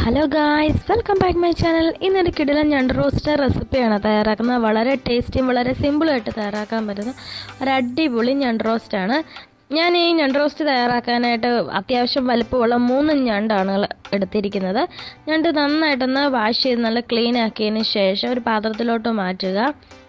Hello guys, welcome back my channel. ഇന്നൊരു കിടിലൻ ഞണ്ട് റോസ്റ്റ് റെസിപ്പിയാണ് തയ്യാറാക്കുന്നത്. വളരെ ടേസ്റ്റിയും വളരെ സിമ്പിളായിട്ട് തയ്യാറാക്കാൻ പറ്റുന്ന ഒരു അടിപൊളി ഞണ്ട് റോസ്റ്റാണ്. ഞാൻ ഈ ഞണ്ട് റോസ്റ്റ് തയ്യാറാക്കാനായിട്ട് അത്യാവശ്യം വലുപ്പമുള്ള 3 ഞണ്ടാണ് എടുത്തിരിക്കുന്നത്. ഞണ്ട് നന്നായിട്ടൊന്ന് വാഷ് ചെയ്ത് നല്ല ക്ലീൻ ആക്കിയതിന് ശേഷം ഒരു പാത്രത്തിലോട്ട് മാറ്റുക.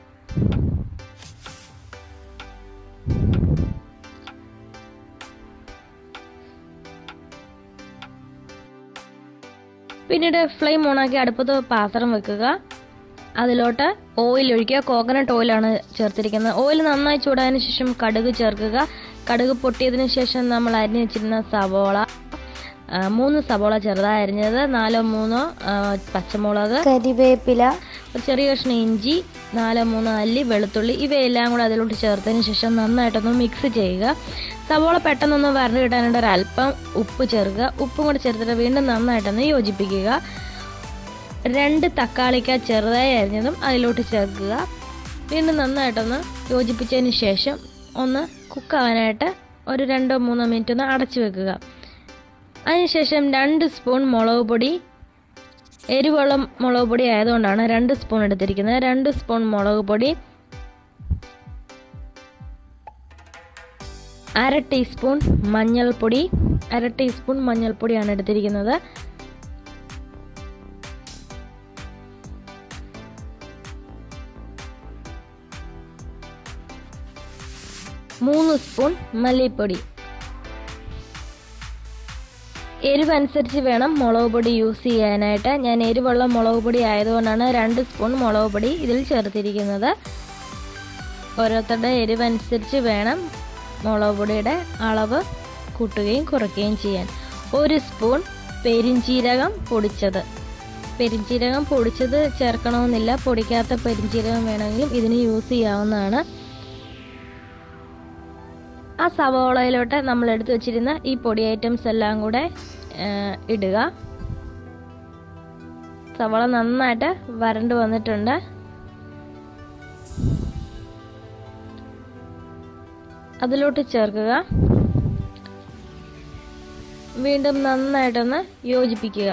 പിന്നീട് ഫ്ലെയിം ഓണാക്കി അടുപ്പത്ത് പാത്രം വെക്കുക. അതിലോട്ട് ഓയിൽ ഒഴിക്കുക. കോക്കനട്ട് ഓയിലാണ് ചേർത്തിരിക്കുന്നത്. ഓയിൽ നന്നായി ചൂടായതിനു ശേഷം കടുക് ചേർക്കുക. കടുക് പൊട്ടിയതിനു ശേഷം നമ്മൾ അരിഞ്ഞു വെച്ചിരുന്ന സവോള, 3 സവോള ചെറുതായി അരിഞ്ഞത്, 4-3 പച്ചമുളക്, കരിവേപ്പില, ചെറിയ കഷ്ണം ഇഞ്ചി, 4-3 അല്ലി വെളുത്തുള്ളി, ഇവയെല്ലാം കൂടെ അതിലോട്ട് ചേർത്തതിന് ശേഷം നന്നായിട്ടൊന്ന് മിക്സ് ചെയ്യുക. സവോള പെട്ടെന്നൊന്ന് വരണ്ട് കിട്ടാനായിട്ട് ഒരല്പം ഉപ്പ് ചേർക്കുക. ഉപ്പും കൂടെ ചേർത്തിട്ട് വീണ്ടും നന്നായിട്ടൊന്ന് യോജിപ്പിക്കുക. 2 തക്കാളിക്ക ചെറുതായി അരിഞ്ഞതും അതിലോട്ട് ചേർക്കുക. വീണ്ടും നന്നായിട്ടൊന്ന് യോജിപ്പിച്ചതിന് ശേഷം ഒന്ന് കുക്കാവാനായിട്ട് ഒരു 2-3 മിനിറ്റ് ഒന്ന് അടച്ചു വെക്കുക. അതിനുശേഷം 2 സ്പൂൺ മുളക് പൊടി, എരിവുള്ള മുളക് പൊടി ആയതുകൊണ്ടാണ് 2 സ്പൂൺ എടുത്തിരിക്കുന്നത്. 2 സ്പൂൺ മുളക് പൊടി, 1/2 ടീസ്പൂൺ മഞ്ഞൾപ്പൊടി, 1/2 ടീസ്പൂൺ മഞ്ഞൾപ്പൊടിയാണ് എടുത്തിരിക്കുന്നത്. മൂന്ന് സ്പൂൺ മല്ലിപ്പൊടി. എരിവനുസരിച്ച് വേണം മുളക് പൊടി യൂസ് ചെയ്യാനായിട്ട്. ഞാൻ എരിവുള്ള മുളക് പൊടി ആയതുകൊണ്ടാണ് 2 സ്പൂൺ മുളക് പൊടി ഇതിൽ ചേർത്തിരിക്കുന്നത്. ഓരോരുത്തരുടെ എരിവനുസരിച്ച് വേണം മുളക് പൊടിയുടെ അളവ് കൂട്ടുകയും കുറയ്ക്കുകയും ചെയ്യാൻ. 1 സ്പൂൺ പെരിഞ്ചീരകം പൊടിച്ചത്. പെരിഞ്ചീരകം പൊടിച്ചത് ചേർക്കണമെന്നില്ല, പൊടിക്കാത്ത പെരിഞ്ചീരകം വേണമെങ്കിലും ഇതിന് യൂസ് ചെയ്യാവുന്നതാണ്. ആ സവോളയിലോട്ട് നമ്മൾ എടുത്തു വെച്ചിരുന്ന ഈ പൊടി ഐറ്റംസ് എല്ലാം കൂടെ ഇടുക. സവോള നന്നായിട്ട് വരണ്ട് വന്നിട്ടുണ്ട്. അതിലോട്ട് ചേർക്കുക. വീണ്ടും നന്നായിട്ടൊന്ന് യോജിപ്പിക്കുക.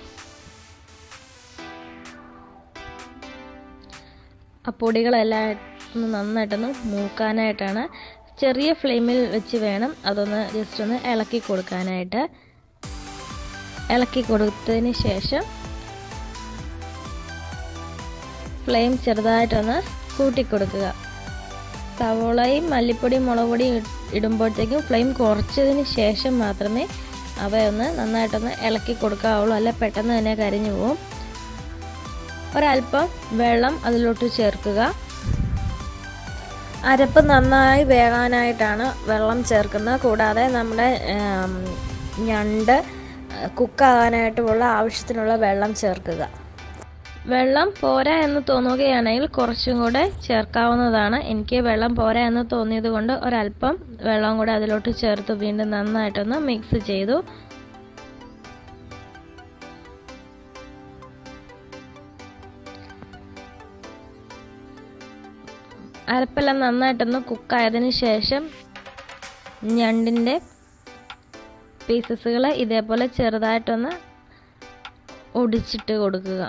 ആ പൊടികളെല്ലാം നന്നായിട്ടൊന്ന് മൂക്കാനായിട്ടാണ്. ചെറിയ ഫ്ലെയിമിൽ വെച്ച് വേണം അതൊന്ന് ജസ്റ്റ് ഒന്ന് ഇളക്കി കൊടുക്കാനായിട്ട്. ഇളക്കി കൊടുത്തതിന് ശേഷം ഫ്ലെയിം ചെറുതായിട്ടൊന്ന് കൂട്ടിക്കൊടുക്കുക. സവോളയും മല്ലിപ്പൊടിയും മുളക് പൊടിയും ഇടുമ്പോഴത്തേക്കും ഫ്ലെയിം കുറച്ചതിന് ശേഷം മാത്രമേ അവയൊന്ന് നന്നായിട്ടൊന്ന് ഇളക്കി കൊടുക്കാവുള്ളൂ, അല്ല പെട്ടെന്ന് തന്നെ കരിഞ്ഞു പോകും. ഒരല്പം വെള്ളം അതിലോട്ട് ചേർക്കുക. അരപ്പ് നന്നായി വേകാനായിട്ടാണ് വെള്ളം ചേർക്കുന്നത്. കൂടാതെ നമ്മുടെ ഞണ്ട് കുക്കാകാനായിട്ടുള്ള ആവശ്യത്തിനുള്ള വെള്ളം ചേർക്കുക. വെള്ളം പോരാ എന്ന് തോന്നുകയാണെങ്കിൽ കുറച്ചും കൂടെ ചേർക്കാവുന്നതാണ്. എനിക്ക് വെള്ളം പോരാ എന്ന് തോന്നിയത് കൊണ്ട് ഒരല്പം വെള്ളം കൂടെ അതിലോട്ട് ചേർത്ത് വീണ്ടും നന്നായിട്ടൊന്ന് മിക്സ് ചെയ്തു. അരപ്പെല്ലാം നന്നായിട്ടൊന്ന് കുക്കായതിന് ശേഷം ഞണ്ടിൻ്റെ പീസസുകൾ ഇതേപോലെ ചെറുതായിട്ടൊന്ന് ഒടിച്ചിട്ട് കൊടുക്കുക.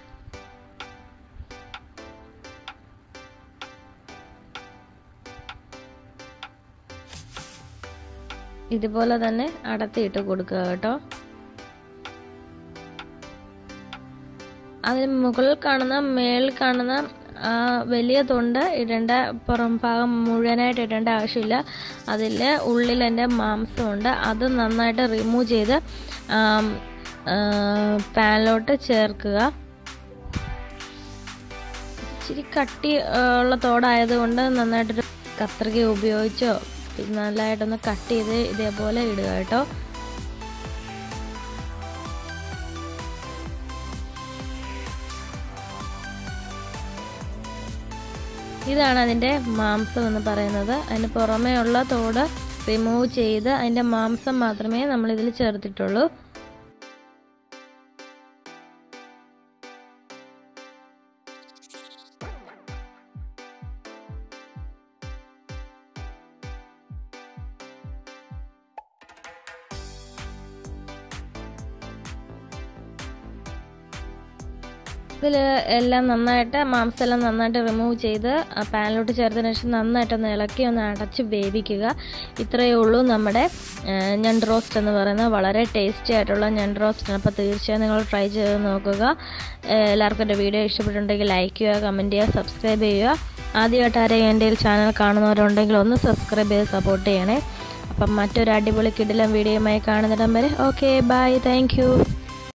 ഇതുപോലെ തന്നെ അടത്തിയിട്ട് കൊടുക്കുക കേട്ടോ. അതിന് മുകളിൽ കാണുന്ന മേളിൽ കാണുന്ന വലിയ തൊണ്ട് ഇടേണ്ട, പുറം ഭാഗം മുഴുവനായിട്ട് ഇടേണ്ട ആവശ്യമില്ല. അതിൽ ഉള്ളിൽ എൻ്റെ മാംസമുണ്ട്, അത് നന്നായിട്ട് റിമൂവ് ചെയ്ത് പാനിലോട്ട് ചേർക്കുക. ഇച്ചിരി കട്ടി ഉള്ള തോടായതുകൊണ്ട് നന്നായിട്ടൊരു കത്രിക ഉപയോഗിച്ചോ നല്ലതായിട്ടൊന്ന് കട്ട് ചെയ്ത് ഇതേപോലെ ഇടുക കേട്ടോ. ഇതാണ് അതിൻ്റെ മാംസം എന്ന് പറയുന്നത്. അതിന് പുറമേ ഉള്ള തോട് റിമൂവ് ചെയ്ത് അതിൻ്റെ മാംസം മാത്രമേ നമ്മളിതിൽ ചേർത്തിട്ടുള്ളൂ. ഇതിൽ എല്ലാം നന്നായിട്ട് മാംസമെല്ലാം നന്നായിട്ട് റിമൂവ് ചെയ്ത് പാനിലോട്ട് ചേർത്തതിന് ശേഷം നന്നായിട്ടൊന്ന് ഇളക്കി ഒന്ന് അടച്ച് വേവിക്കുക. ഇത്രയേ ഉള്ളൂ നമ്മുടെ ഞണ്ട് റോസ്റ്റ് എന്ന് പറയുന്നത്. വളരെ ടേസ്റ്റി ആയിട്ടുള്ള ഞണ്ട് റോസ്റ്റാണ്. അപ്പോൾ തീർച്ചയായും നിങ്ങൾ ട്രൈ ചെയ്ത് നോക്കുക. എല്ലാവർക്കും എൻ്റെ വീഡിയോ ഇഷ്ടപ്പെട്ടിട്ടുണ്ടെങ്കിൽ ലൈക്ക് ചെയ്യുക, കമൻറ്റ് ചെയ്യുക, സബ്സ്ക്രൈബ് ചെയ്യുക. ആദ്യമായിട്ട് ആരെയും എൻ്റെ ചാനൽ കാണുന്നവരുണ്ടെങ്കിൽ ഒന്ന് സബ്സ്ക്രൈബ് ചെയ്ത് സപ്പോർട്ട് ചെയ്യണേ. അപ്പം മറ്റൊരു അടിപൊളി കിടിലം വീഡിയോയുമായി കാണുന്നിടം വരെ ഓക്കെ ബൈ, താങ്ക് യു.